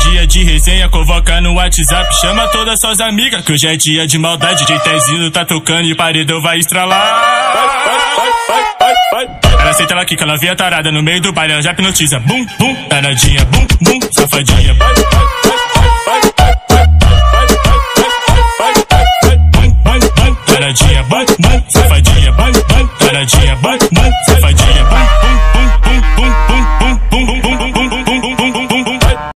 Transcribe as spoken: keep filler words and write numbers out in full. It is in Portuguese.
dia de resenha, convoca no WhatsApp. Chama todas suas amigas, que hoje é dia de maldade. D J Tezinho tá tocando e paredão vai estralar. Ela senta, ela quica, ela via tarada no meio do baile, ela já hipnotiza. Bum, bum, danadinha, bum, bum, safadinha.